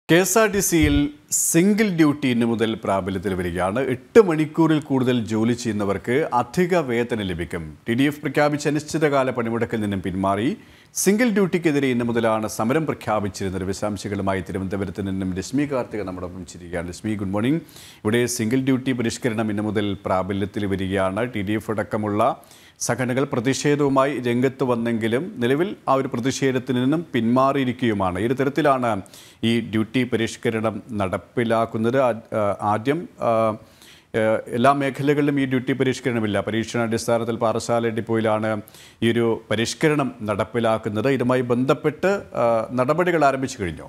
KSRTCയിൽ single duty ഇന്നു മുതൽ പ്രാബല്യത്തിൽ വരികയാണ്. 8 മണിക്കൂറിൽ കൂടുതൽ ജോലി ചെയ്യുന്നവർക്ക് അധിക വേതനം ലഭിക്കും. TDF പ്രഖ്യാപിച്ച അനിശ്ചിതകാല പണിമുടക്കിൽ നിന്നും പിന്മാറി സിംഗിൾ ഡ്യൂട്ടിക്കെതിരെ ഇന്നു മുതലാണ് സമരം പ്രഖ്യാപിച്ചിരുന്നത്. വിശദാംശങ്ങളുമായി തിരുവനന്തപുരത്ത് നിന്നും രശ്മി കാർത്തിക നമ്മോടൊപ്പം ചിരിക്കുകയാണ്. Rashmi, good morning. ഇവിടെ സിംഗിൾ ഡ്യൂട്ടി പരിഷ്കരണം ഇന്നു മുതൽ പ്രാബല്യത്തിൽ വരികയാണ്. TDF അടക്കമുള്ള സംഘടനകൾ പ്രതിഷേധവുമായി രംഗത്ത് വന്നെങ്കിലും നിലവിൽ ആ ഒരു പ്രതിഷേധത്തിൽ നിന്നും പിന്മാറിയിരിക്കുകയുമാണ്. ഈ തരത്തിലാണ് ഈ ഡ്യൂട്ടി പരിഷ്കരണം നടപ്പിലാക്കുന്നത്. ആദ്യം എല്ലാ മേഖലകളിലും ഈ ഡ്യൂട്ടി പരിഷ്കരണമില്ല. പരീക്ഷണാടിസ്ഥാനത്തിൽ പാറശാല ഡിപ്പോയിലാണ് ഈ ഒരു പരിഷ്കരണം നടപ്പിലാക്കുന്നത്. ഇതുമായി ബന്ധപ്പെട്ട് നടപടികൾ ആരംഭിച്ചു കഴിഞ്ഞോ?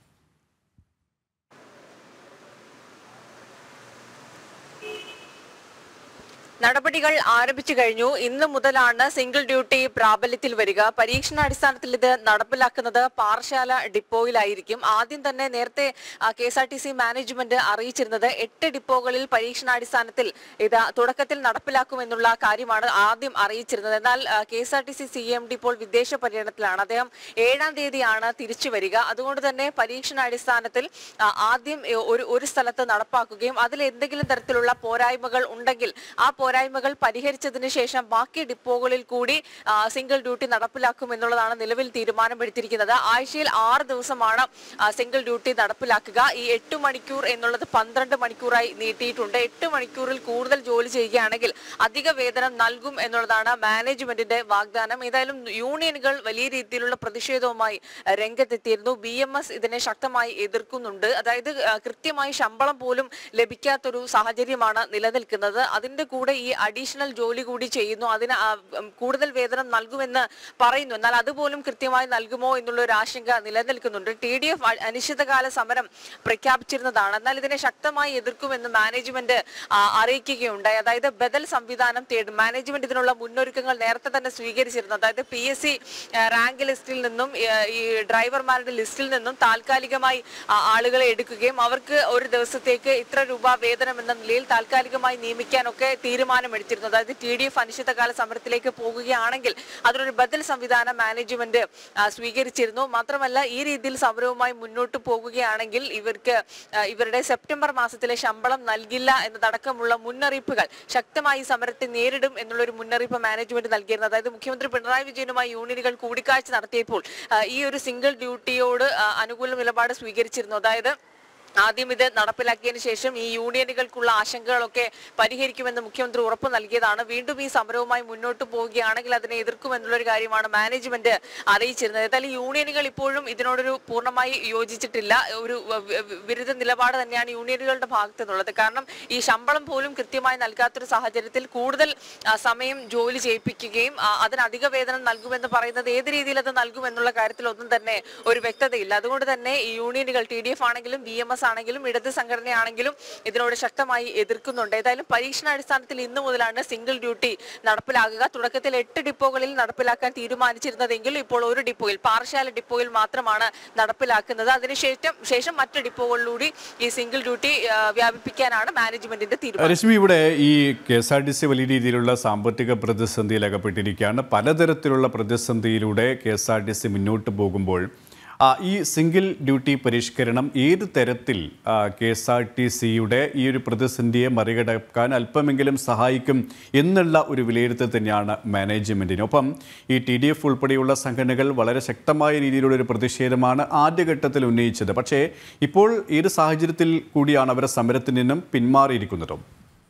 നടപടികൾ ആരംഭിച്ചു കഴിഞ്ഞു. ഇന്ന് മുതലാണ് സിംഗിൾ ഡ്യൂട്ടി പ്രാബല്യത്തിൽ വരിക. പരീക്ഷണാടിസ്ഥാനത്തിൽ ഇത് നടപ്പിലാക്കുന്നത് പാറശാല ഡിപ്പോയിലായിരിക്കും. ആദ്യം തന്നെ നേരത്തെ KSRTC മാനേജ്മെന്റ് അറിയിച്ചിരുന്നത് 8 ഡിപ്പോകളിൽ പരീക്ഷണാടിസ്ഥാനത്തിൽ ഇത് തുടക്കത്തിൽ നടപ്പിലാക്കുമെന്നുള്ള കാര്യമാണ് ആദ്യം അറിയിച്ചിരുന്നത്. എന്നാൽ KSRTC CMD ഇപ്പോൾ വിദേശ പര്യടനത്തിലാണ്. അദ്ദേഹം 7-ാം തീയതിയാണ് തിരിച്ചു വരിക. അതുകൊണ്ട് തന്നെ പരീക്ഷണാടിസ്ഥാനത്തിൽ ആദ്യം ഒരു സ്ഥലത്ത് നടപ്പാക്കുകയും അതിൽ എന്തെങ്കിലും തരത്തിലുള്ള പോരായ്മകൾ ഉണ്ടെങ്കിൽ ആ പോരായ്മകൾ പരിഹരിച്ചതിന് ശേഷം ബാക്കി ഡിപ്പോകളിൽ കൂടി സിംഗിൾ ഡ്യൂട്ടി നടപ്പിലാക്കും എന്നുള്ളതാണ് നിലവിൽ തീരുമാനമെടുത്തിരിക്കുന്നത്. ആഴ്ചയിൽ 6 ദിവസമാണ് സിംഗിൾ ഡ്യൂട്ടി നടപ്പിലാക്കുക. ഈ 8 മണിക്കൂർ എന്നുള്ളത് 12 മണിക്കൂറായി നീട്ടിയിട്ടുണ്ട്. 8 മണിക്കൂറിൽ കൂടുതൽ ജോലി ചെയ്യുകയാണെങ്കിൽ അധിക വേതനം നൽകും എന്നുള്ളതാണ് മാനേജ്മെന്റിന്റെ വാഗ്ദാനം. ഏതായാലും യൂണിയനുകൾ വലിയ രീതിയിലുള്ള പ്രതിഷേധവുമായി രംഗത്തെത്തിയിരുന്നു. BMS ഇതിനെ ശക്തമായി എതിർക്കുന്നുണ്ട്. അതായത് കൃത്യമായി ശമ്പളം പോലും ലഭിക്കാത്തൊരു സാഹചര്യമാണ് നിലനിൽക്കുന്നത്. അതിന്റെ കൂടെ ഈ അഡീഷണൽ ജോലി കൂടി ചെയ്യുന്നു, അതിന് കൂടുതൽ വേതനം നൽകുമെന്ന് പറയുന്നു. എന്നാൽ അതുപോലും കൃത്യമായി നൽകുമോ എന്നുള്ള ഒരു ആശങ്ക നിലനിൽക്കുന്നുണ്ട്. TDF അനിശ്ചിതകാല സമരം പ്രഖ്യാപിച്ചിരുന്നതാണ്. എന്നാൽ ഇതിനെ ശക്തമായി എതിർക്കുമെന്ന് മാനേജ്മെന്റ് അറിയിക്കുകയുണ്ടായി. അതായത് ബദൽ സംവിധാനം തേടും. മാനേജ്മെന്റ് ഇതിനുള്ള മുന്നൊരുക്കങ്ങൾ നേരത്തെ തന്നെ സ്വീകരിച്ചിരുന്നു. അതായത് PSC റാങ്ക് ലിസ്റ്റിൽ നിന്നും ഈ ഡ്രൈവർമാരുടെ ലിസ്റ്റിൽ നിന്നും താൽക്കാലികമായി ആളുകളെ എടുക്കുകയും അവർക്ക് ഒരു ദിവസത്തേക്ക് ഇത്ര രൂപ വേതനം എന്ന നിലയിൽ താൽക്കാലികമായി നിയമിക്കാനൊക്കെ തീരുമാനമെടുത്തിരുന്നു. അതായത് TDF അനിശ്ചിതകാല സമരത്തിലേക്ക് പോകുകയാണെങ്കിൽ അതിനൊരു ബദൽ സംവിധാനം മാനേജ്മെന്റ് സ്വീകരിച്ചിരുന്നു. മാത്രമല്ല, ഈ രീതിയിൽ സമരവുമായി മുന്നോട്ട് പോകുകയാണെങ്കിൽ ഇവരുടെ സെപ്റ്റംബർ മാസത്തിലെ ശമ്പളം നൽകില്ല എന്നതടക്കമുള്ള മുന്നറിയിപ്പുകൾ ശക്തമായി സമരത്തെ നേരിടും എന്നുള്ളൊരു മുന്നറിയിപ്പ് മാനേജ്മെന്റ് നൽകിയിരുന്നു. അതായത് മുഖ്യമന്ത്രി പിണറായി വിജയനുമായി യൂണിയനുകൾ കൂടിക്കാഴ്ച നടത്തിയപ്പോൾ ഈ ഒരു സിംഗിൾ ഡ്യൂട്ടിയോട് അനുകൂല നിലപാട് സ്വീകരിച്ചിരുന്നു. അതായത് ആദ്യം ഇത് നടപ്പിലാക്കിയതിനു ശേഷം ഈ യൂണിയനുകൾക്കുള്ള ആശങ്കകളൊക്കെ പരിഹരിക്കുമെന്ന് മുഖ്യമന്ത്രി ഉറപ്പ് നൽകിയതാണ്. വീണ്ടും ഈ സമരവുമായി മുന്നോട്ട് പോവുകയാണെങ്കിൽ അതിനെ എതിർക്കുമെന്നുള്ളൊരു കാര്യമാണ് മാനേജ്മെന്റ് അറിയിച്ചിരുന്നത്. ഏതായാലും യൂണിയനുകൾ ഇപ്പോഴും ഇതിനോടൊരു പൂർണ്ണമായി യോജിച്ചിട്ടില്ല. ഒരു വിരുദ്ധ നിലപാട് തന്നെയാണ് യൂണിയനുകളുടെ ഭാഗത്തു നിന്നുള്ളത്. കാരണം ഈ ശമ്പളം പോലും കൃത്യമായി നൽകാത്തൊരു സാഹചര്യത്തിൽ കൂടുതൽ സമയം ജോലി ചെയ്യിപ്പിക്കുകയും അതിന് അധിക വേതനം നൽകുമെന്ന് പറയുന്നത് ഏത് രീതിയിൽ അത് നൽകുമെന്നുള്ള കാര്യത്തിൽ ഒന്നും തന്നെ ഒരു വ്യക്തതയില്ല. അതുകൊണ്ട് തന്നെ ഈ യൂണിയനുകൾ TDF ആണെങ്കിലും BMS ആണെങ്കിലും ഇടത് സംഘടനയാണെങ്കിലും ഇതിനോട് ശക്തമായി എതിർക്കുന്നുണ്ട്. ഏതായാലും പരീക്ഷണാടിസ്ഥാനത്തിൽ ഇന്നു മുതലാണ് സിംഗിൾ ഡ്യൂട്ടി നടപ്പിലാക്കുക. തുടക്കത്തിൽ 8 ഡിപ്പോകളിൽ നടപ്പിലാക്കാൻ തീരുമാനിച്ചിരുന്നതെങ്കിൽ ഇപ്പോൾ ഒരു ഡിപ്പോയിൽ, പാറശാല ഡിപ്പോയിൽ മാത്രമാണ് നടപ്പിലാക്കുന്നത്. അതിനുശേഷം മറ്റ് ഡിപ്പോകളിലൂടെ ഈ സിംഗിൾ ഡ്യൂട്ടി വ്യാപിപ്പിക്കാനാണ് മാനേജ്മെന്റിന്റെ തീരുമാനം. രശ്മി, ഇവിടെ ഈ KSRTC വലിയ രീതിയിലുള്ള സാമ്പത്തിക പ്രതിസന്ധിയിൽ അകപ്പെട്ടിരിക്കുകയാണ്. പലതരത്തിലുള്ള പ്രതിസന്ധിയിലൂടെ KSRTC മുന്നോട്ട് പോകുമ്പോൾ ഈ സിംഗിൾ ഡ്യൂട്ടി പരിഷ്കരണം ഏത് തരത്തിൽ KSRTCയുടെ ഈ ഒരു പ്രതിസന്ധിയെ മറികടക്കാൻ അല്പമെങ്കിലും സഹായിക്കും എന്നുള്ള ഒരു വിലയിരുത്തൽ തന്നെയാണ് മാനേജ്മെൻറ്റിന്. ഒപ്പം ഈ TDF ഉൾപ്പെടെയുള്ള സംഘടനകൾ വളരെ ശക്തമായ രീതിയിലുള്ള ഒരു പ്രതിഷേധമാണ് ആദ്യഘട്ടത്തിൽ ഉന്നയിച്ചത്. പക്ഷേ ഇപ്പോൾ ഏത് സാഹചര്യത്തിൽ കൂടിയാണ് അവരെ സമരത്തിൽ നിന്നും പിന്മാറിയിരിക്കുന്നതും?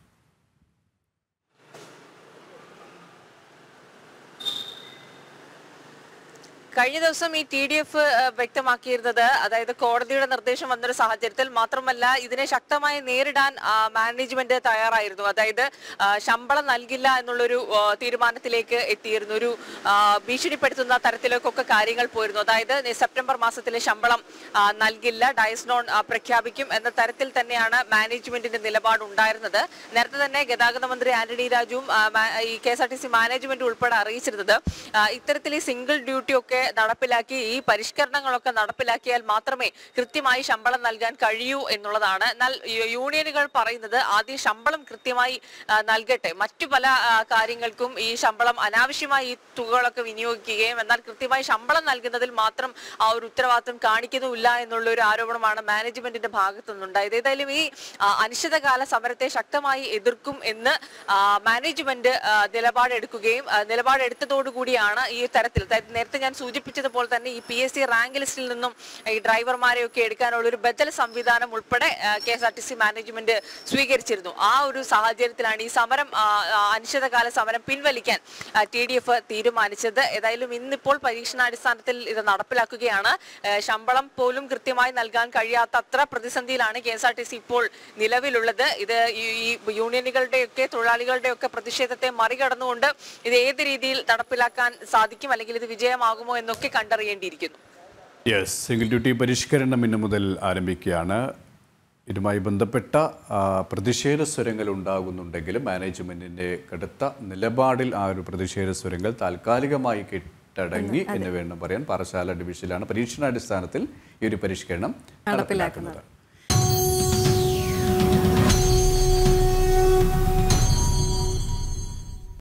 കഴിഞ്ഞ ദിവസം ഈ TDF വ്യക്തമാക്കിയിരുന്നത്, അതായത് കോടതിയുടെ നിർദ്ദേശം വന്നൊരു സാഹചര്യത്തിൽ മാത്രമല്ല ഇതിനെ ശക്തമായി നേരിടാൻ മാനേജ്മെന്റ് തയ്യാറായിരുന്നു. അതായത് ശമ്പളം നൽകില്ല എന്നുള്ളൊരു തീരുമാനത്തിലേക്ക് എത്തിയിരുന്നു. ഒരു ഭീഷണിപ്പെടുത്തുന്ന തരത്തിലേക്കൊക്കെ കാര്യങ്ങൾ പോയിരുന്നു. അതായത് സെപ്റ്റംബർ മാസത്തിലെ ശമ്പളം നൽകില്ല, ഡയസ്നോൺ പ്രഖ്യാപിക്കും എന്ന തരത്തിൽ തന്നെയാണ് മാനേജ്മെന്റിന്റെ നിലപാടുണ്ടായിരുന്നത്. നേരത്തെ തന്നെ ഗതാഗത മന്ത്രി ആന്റണി രാജുവും ഈ KSRTC മാനേജ്മെന്റ് ഉൾപ്പെടെ അറിയിച്ചിരുന്നത് ഇത്തരത്തിൽ ഈ സിംഗിൾ ഡ്യൂട്ടി ഒക്കെ നടപ്പിലാക്കി ഈ പരിഷ്കരണങ്ങളൊക്കെ നടപ്പിലാക്കിയാൽ മാത്രമേ കൃത്യമായി ശമ്പളം നൽകാൻ കഴിയൂ എന്നുള്ളതാണ്. എന്നാൽ യൂണിയനുകൾ പറയുന്നത് ആദ്യം ശമ്പളം കൃത്യമായി നൽകട്ടെ, മറ്റു പല കാര്യങ്ങൾക്കും ഈ ശമ്പളം അനാവശ്യമായി ഈ തുകകളൊക്കെ വിനിയോഗിക്കുകയും എന്നാൽ കൃത്യമായി ശമ്പളം നൽകുന്നതിൽ മാത്രം ആ ഒരു ഉത്തരവാദിത്വം കാണിക്കുന്നില്ല എന്നുള്ള ഒരു ആരോപണമാണ് മാനേജ്മെന്റിന്റെ ഭാഗത്തു നിന്നുണ്ടായത്. ഏതായാലും ഈ അനിശ്ചിതകാല സമരത്തെ ശക്തമായി എതിർക്കും എന്ന് മാനേജ്മെന്റ് നിലപാടെടുത്തതോടുകൂടിയാണ് ഈ തരത്തിൽ, നേരത്തെ ഞാൻ സൂചിപ്പിച്ചതുപോലെ തന്നെ ഈ PSC റാങ്ക് ലിസ്റ്റിൽ നിന്നും ഈ ഡ്രൈവർമാരെയൊക്കെ എടുക്കാനുള്ള ഒരു ബദൽ സംവിധാനം ഉൾപ്പെടെ KSRTC മാനേജ്മെന്റ് സ്വീകരിച്ചിരുന്നു. ആ ഒരു സാഹചര്യത്തിലാണ് ഈ സമരം അനിശ്ചിതകാല സമരം പിൻവലിക്കാൻ TDF തീരുമാനിച്ചത്. ഏതായാലും ഇന്നിപ്പോൾ പരീക്ഷണാടിസ്ഥാനത്തിൽ ഇത് നടപ്പിലാക്കുകയാണ്. ശമ്പളം പോലും കൃത്യമായി നൽകാൻ കഴിയാത്ത അത്ര പ്രതിസന്ധിയിലാണ് KSRTC ഇപ്പോൾ നിലവിലുള്ളത്. ഇത് ഈ യൂണിയനുകളുടെയൊക്കെ തൊഴിലാളികളുടെയൊക്കെ പ്രതിഷേധത്തെ മറികടന്നുകൊണ്ട് ഇത് ഏത് രീതിയിൽ നടപ്പിലാക്കാൻ സാധിക്കും, അല്ലെങ്കിൽ ഇത് വിജയമാകുമോ എന്നൊക്കെ കണ്ടറിയേണ്ടിയിരിക്കുന്നു. സിംഗിൾ ഡ്യൂട്ടി പരിഷ്കരണം ഇന്നു മുതൽ ആരംഭിക്കുകയാണ്. ഇതുമായി ബന്ധപ്പെട്ട പ്രതിഷേധ സ്വരങ്ങൾ ഉണ്ടാകുന്നുണ്ടെങ്കിലും മാനേജ്മെന്റിന്റെ കടുത്ത നിലപാടിൽ ആ ഒരു പ്രതിഷേധ സ്വരങ്ങൾ താൽക്കാലികമായി കെട്ടടങ്ങി എന്ന് വേണം പറയാൻ. പാറശാല ഡിവിഷനിലാണ് പരീക്ഷണാടിസ്ഥാനത്തിൽ ഈ ഒരു പരിഷ്കരണം നടപ്പിലാക്കുന്നത്.